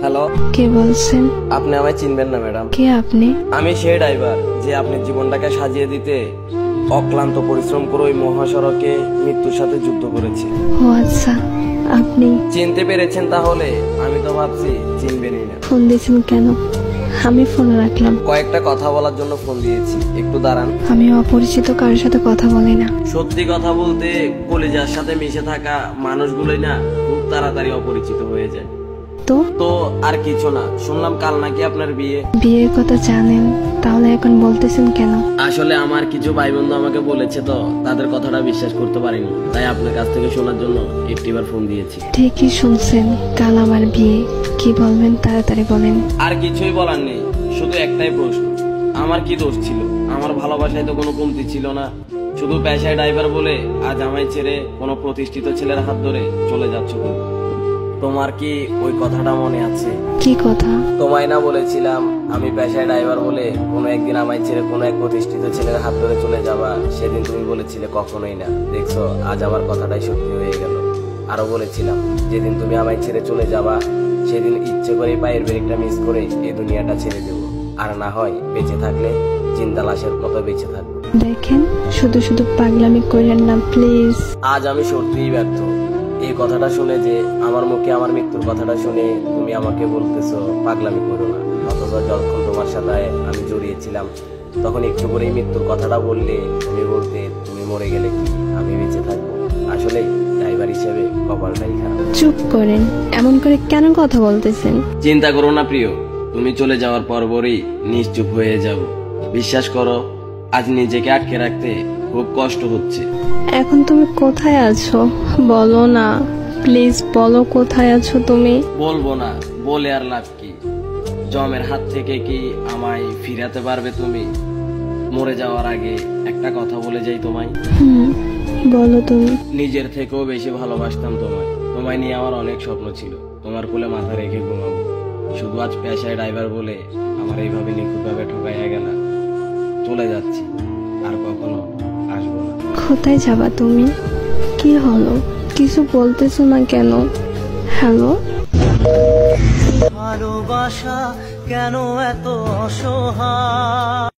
Hello, কে বলছেন? আপনি আমায় চিনবেন না ম্যাডাম। কে আপনি? আমি সেই ড্রাইভার যে আপনার জীবনটাকে সাজিয়ে দিতে অক্লান্ত পরিশ্রম করে ওই মহাসড়কে মৃত্যুর সাথে যুদ্ধ করেছি। ও আচ্ছা, আপনি চিনতে পেরেছেন তাহলে? আমি তো ভাবছি চিনবেনই না। ফোন দিয়েছেন কেন? আমি ফোন রাখলাম। কয়েকটা কথা বলার জন্য ফোন দিয়েছি, একটু দাঁড়ান। আমি অপরিচিত কারোর সাথে কথা বলি না। সত্যি কথা বলতে কলিজার সাথে মিশে থাকা মানুষগুলোই না খুব তাড়াতাড়ি অপরিচিত হয়ে যায়। তো আর কিছু না, শুনলাম কাল নাকি আপনার বিয়ে। বিয়ের কথা জানেন, তাহলে এখন বলতেছেন কেন? আসলে আমার কিছু ভাই বন্ধু আমাকে বলেছে, তো তাদের কথাটা বিশ্বাস করতে পারিনি, তাই আপনার কাছ থেকে শোনার জন্য একটিবার ফোন দিয়েছি। ঠিকই শুনছেন, কাল আমার বিয়ে। কি বলবেন তাড়াতাড়ি বলেন। আর কিছুই বলার নেই, শুধু একটাই প্রশ্ন, আমার কি দোষ ছিল? আমার ভালোবাসায় তো কোনো কমতি ছিল না। শুধু পেশায় ড্রাইভার বলে আজ আমায় ছেড়ে কোনো প্রতিষ্ঠিত ছেলের হাত ধরে চলে যাচ্ছ। তোমার কি ওই কথাটা মনে আছে? কি কথা? তোমায় না বলেছিলাম আমি পেশায় ড্রাইভার বলে কোনো একদিন আমায় ছেড়ে কোনো এক প্রতিষ্ঠিত ছেলের হাত ধরে চলে যাবা? সেদিন তুমি বলেছিলে কখনোই না। দেখছো, আজ আমার কথাটাই সত্যি হয়ে গেল। আরো বলেছিলাম যেদিন তুমি আমায় ছেড়ে চলে যাবা সেদিন ইচ্ছে করে পায়ের ব্রেকটা মিস করে এই দুনিয়াটা ছেড়ে দেবো, আর না হয় বেঁচে থাকলে জিন্দা লাশের মতো বেঁচে থাকবো। দেখেন, শুধু শুধু পাগলামি করেন না প্লিজ। আজ আমি সত্যিই ব্যর্থ। এই কথাটা শুনে যে আমার মুখে আমার মৃত্যুর কথাটা শুনে তুমি আমাকে বলতেছো পাগলামি করো না, অথচ যখন তোমার সাথে আমি জড়িয়েছিলাম তখন একটু করে মৃত্যুর কথাটা বললে তুমি বলতে তুমি মরে গেলে কি আমি বেঁচে থাকবো? আসলে ড্রাইভার হিসেবে কপালটাই খারাপ। চুপ করেন, এমন করে কেন কথা বলতেছেন? চিন্তা করো না প্রিয়, তুমি চলে যাওয়ার পরপরই নিশ্চুপ হয়ে যাব। বিশ্বাস করো, আজ নিজেকে আটকে রাখতে খুব কষ্ট হচ্ছে। এখন তুমি কোথায় আছো বলো না, প্লিজ বলো কোথায় আছো তুমি। বলবো না, বলে আর লাভ কি? জমের হাত থেকে কি আমায় ফিরাতে পারবে তুমি? মরে যাওয়ার আগে একটা কথা বলে যাই তোমায়। বলো তুমি। নিজের থেকেও বেশি ভালোবাসতাম তোমায়। তোমায় নিয়ে আমার অনেক স্বপ্ন ছিল, তোমার কোলে মাথা রেখে ঘুমাবো। শুধু আজ পেশায় ড্রাইভার বলে আমার এইভাবে নিখুঁতভাবে ঠকাইয়া গেলা। চলে যাচ্ছি, আর কখনো আসবো না। কোথায় যাবা তুমি? কি হলো, কিছু বলতেছো না কেন? হ্যালো, ভালোবাসা কেন এত অসহায়?